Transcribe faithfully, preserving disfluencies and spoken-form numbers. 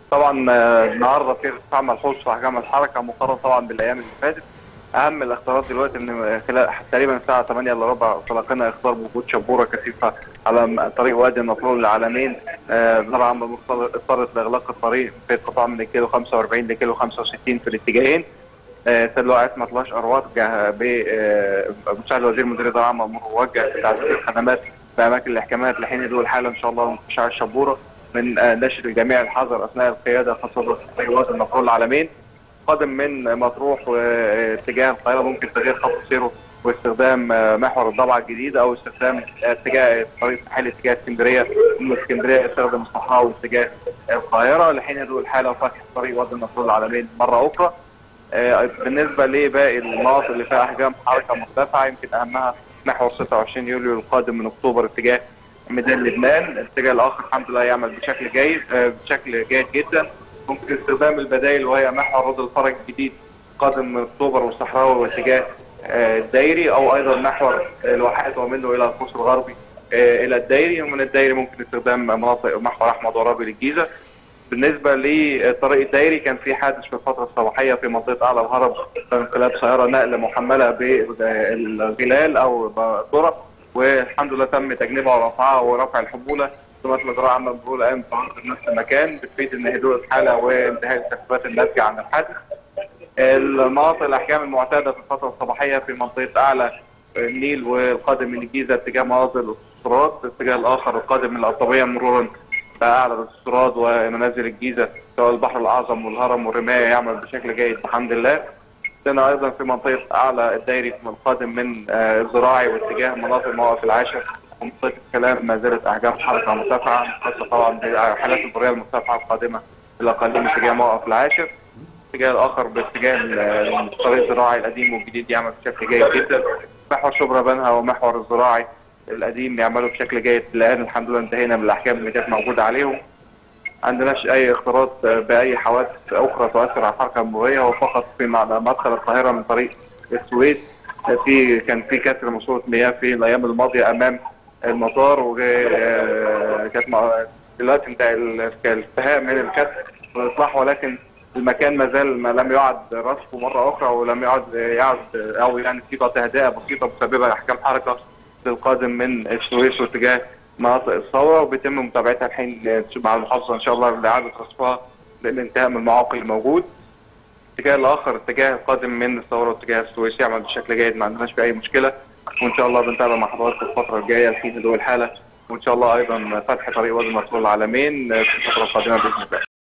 طبعا آه، النهارده في ارتفاع ملحوظ في احجام الحركه مقارنه طبعا بالايام اللي فاتت. اهم الاختيارات دلوقتي ان خلال تقريبا الساعه ثمانية الا ربع تلقينا اخبار بوجود شبوره كثيفه على طريق وادي النطرون للعلمين. آه، طبعا اضطرت لاغلاق الطريق في قطاع من الكيلو خمسة وأربعين لكيلو خمسة وستين في الاتجاهين. سيد عصمت مطلعش ارواد بمساعد وزير مديريه الاداره العامه امور موجه تعزيز الخدمات في اماكن الاحكامات لحين دول الحاله ان شاء الله انتشار الشبوره من نشر الجميع الحذر اثناء القياده خاصه في وادي النطرون العلمين. قادم من مطروح واتجاه القاهره ممكن تغيير خط سيره واستخدام محور الضبعه الجديده او استخدام اتجاه الطريق الساحلي اتجاه اسكندريه من اسكندريه يستخدم الصحراوي واتجاه القاهره لحين دول الحاله وفتح طريق وادي النطرون العلمين مره اخرى. بالنسبه لباقي المناطق اللي فيها احجام حركه مرتفعه يمكن اهمها محور ستة وعشرين يوليو القادم من اكتوبر اتجاه ميدان لبنان. الاتجاه الاخر الحمد لله يعمل بشكل جيد بشكل جيد جدا. ممكن استخدام البدائل وهي محور رود الفرج الجديد قادم من اكتوبر والصحراوي واتجاه الدايري او ايضا محور الواحات ومنه الى القوس الغربي الى الدايري، ومن الدايري ممكن استخدام مناطق محور احمد عرابي للجيزه. بالنسبه للطريق الدائري كان في حادث في الفتره الصباحيه في منطقه اعلى الهرم بانقلاب سياره نقل محمله بالغلال او بالذره، والحمد لله تم تجنيبها ورفعها ورفع الحموله. ثم الاداره عامه بتقول قام في نفس المكان بتفيد ان هدوء الحاله وانتهاء التكليفات الناتجه عن الحادث. المناطق الاحكام المعتاده في الفتره الصباحيه في منطقه اعلى النيل والقادم من الجيزه اتجاه مناطق الاستراد، الاتجاه الاخر القادم من القطبيه مرورا باعلى الاستراد ومنازل الجيزه سواء البحر الاعظم والهرم والرمايه يعمل بشكل جيد الحمد لله. عندنا ايضا في منطقه اعلى الدايري القادم من الزراعي واتجاه مناطق موقف العاشر ومنطقه الكلام ما زالت احجام حركه مرتفعه خاصه طبعا بحالات البريه المرتفعه القادمه الاقاليم اتجاه موقف العاشر. الاتجاه الاخر باتجاه الطريق الزراعي القديم والجديد يعمل بشكل جيد جدا. محور شبرا بنها ومحور الزراعي القديم يعملوا بشكل جيد. الان الحمد لله انتهينا من الاحكام اللي كانت موجوده عليهم. عندناش اي اختلاط باي حوادث اخرى تؤثر على الحركه المروريه، وفقط في مدخل القاهره من طريق السويس في كان في كسر ماسوره مياه في الايام الماضيه امام المطار، وكانت دلوقتي الانتهاء من الكسر والاصلاح، ولكن المكان ما زال ما لم يعد رصفه مره اخرى ولم يعد يعد او يعني في تهدئه بسيطه مسببه احكام حركه للقادم من السويس واتجاه مناطق الثوره، وبيتم متابعتها الحين مع المحافظه ان شاء الله لاعاده رصفها للانتهاء من المعاقل الموجود. الاتجاه الاخر اتجاه القادم من الثوره واتجاه السويس يعمل بشكل جيد ما عندناش في اي مشكله، وان شاء الله بنتابع مع حضراتكم الفتره الجايه لحين هدوء الحاله، وان شاء الله ايضا فتح طريق وادي النطرون العلمين في الفتره القادمه باذن الله.